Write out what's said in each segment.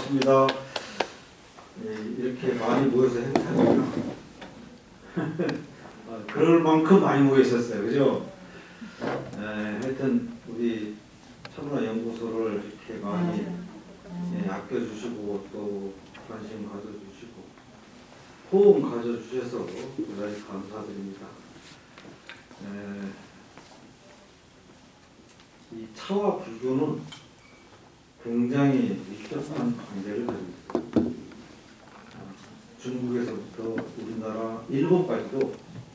반갑습니다. 이렇게 많이 모여서 행사하니까 그럴 만큼 많이 모여 있었어요. 그죠? 하여튼 우리 차문화 연구소를 이렇게 많이 아껴주시고 또 관심 가져주시고 호응 가져주셔서 대단히 감사드립니다. 이 차와 불교는 굉장히 밀접한 관계를 가지고 있어요. 중국에서부터 우리나라, 일본까지도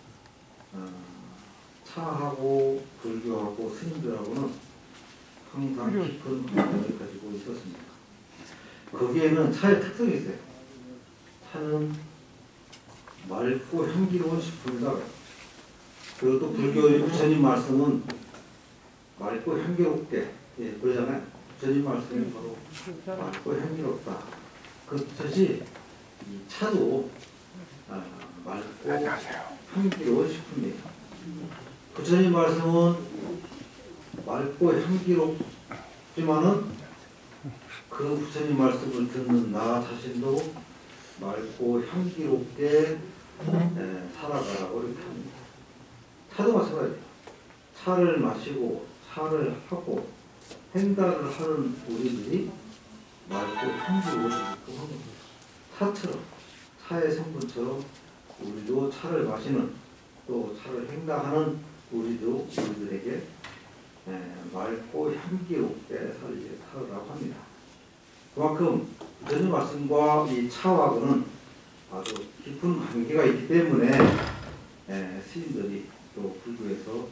차하고 불교하고 스님들하고는 항상 깊은 관계를 가지고 있었습니다. 거기에는 차의 특성이 있어요. 차는 맑고 향기로운 식품이다. 그리고 또 불교의 부처님 말씀은 맑고 향기롭게 그러잖아요. 부처님 말씀이 바로 맑고 향기롭다. 그렇듯이 이 차도 맑고 향기로운 식품이에요. 부처님 말씀은 맑고 향기롭지만은 그 부처님 말씀을 듣는 나 자신도 맑고 향기롭게 살아가라고 이렇게 합니다. 차도 마찬가지예요. 차를 마시고 차를 하고 행가를 하는 우리들이 맑고 향기로워지게끔 합니다. 차처럼, 차의 성분처럼 우리도 차를 마시는 또 차를 행가하는 우리들에게 맑고 향기롭게 살으라고 합니다. 그만큼 부처님 말씀과 이 차와는 아주 깊은 관계가 있기 때문에 스님들이 또 불교에서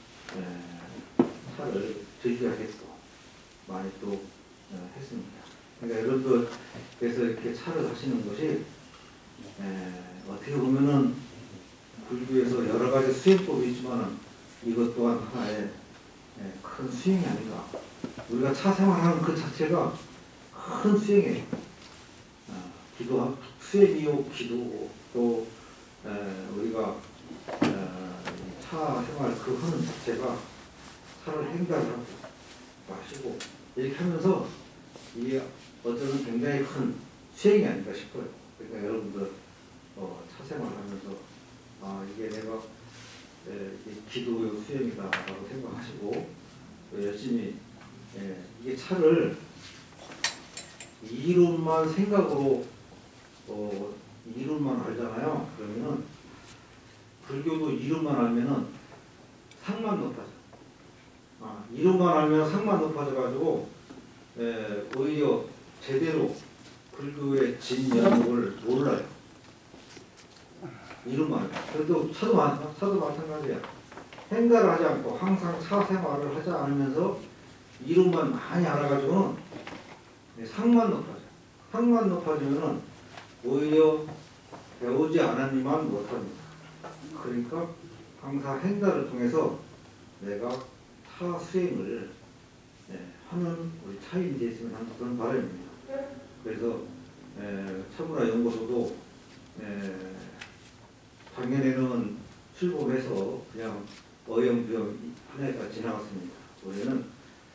차를 즐겨하겠고 많이 또 했습니다. 그러니까 여러분들께서 이렇게 차를 하시는 것이 어떻게 보면은 불교에서 여러 가지 수행법이 있지만은 이것 또한 하나의 큰 수행이 아닌가. 우리가 차 생활하는 그 자체가 큰 수행이에요. 수행이요 기도고 또 우리가 차 생활 그 하는 자체가 차를 행가를 하고 마시고 이렇게 하면서 이게 어쩌면 굉장히 큰 수행이 아닌가 싶어요. 그러니까 여러분들 차 생활하면서 이게 내가 기도의 수행이다라고 생각하시고 열심히 이게 차를 이론만 생각으로 이론만 알잖아요. 그러면은 불교도 이론만 알면은 상만 높아져. 이론만 알면 상만 높아져 가지고 오히려 제대로 불교의 진면목을 몰라요. 이론만 알면. 그래도 차도 마찬가지야. 행가를 하지 않고 항상 차 생활을 하지 않으면서 이론만 많이 알아가지고는 상만 높아져. 상만 높아지면은 오히려 배우지 않았니만 못합니다. 그러니까 항상 행가를 통해서 내가 차 수행을 하는 우리 차인이 되었으면 하는 그런 바람입니다. 그래서 차문화 연구소도 작년에는 출범해서 그냥 어영부영 한 해가 지나갔습니다. 올해는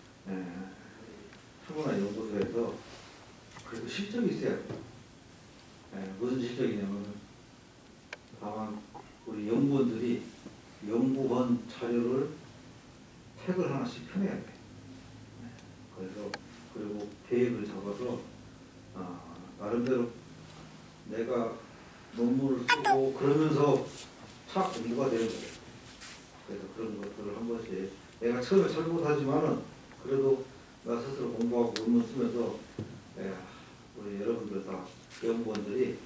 차문화 연구소에서 그래도 실적이 있어야 돼요. 무슨 실적이냐면 다만 우리 연구원들이 연구원 자료를 책을 하나씩 펴내야 돼. 그래서 그리고 계획을 잡아서 나름대로 내가 논문을 쓰고 그러면서 차 공부가 되는 거예요. 그래서 그런 것들을 한 번씩 내가 처음에 잘 못하지만은 그래도 나 스스로 공부하고 논문 쓰면서 우리 여러분들 다 연구원들이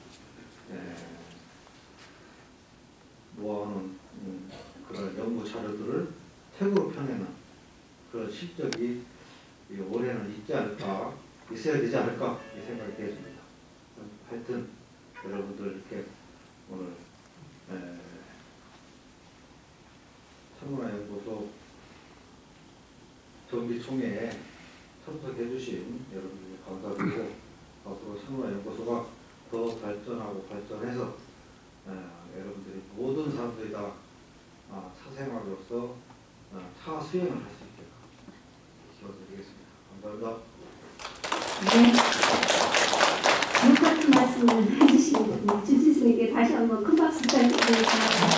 모아오는 그런 연구 자료들을 책으로 펴내는 그런 실적이 올해는 있어야 되지 않을까 이 생각이 되었습니다. 하여튼 여러분들 이렇게 오늘 차문화 연구소 정기총회에 참석해 주신 여러분들께 감사드리고 앞으로 차문화 연구소가 더 발전하고 발전해서 여러분들이 모든 사람들이 다 차생활로서 차 수행을 할 수 있게끔 기원드리겠습니다. 감사합니다. 네. 말씀을 해주신 주지스님께 다시 한번 큰 박수 부탁드립니다.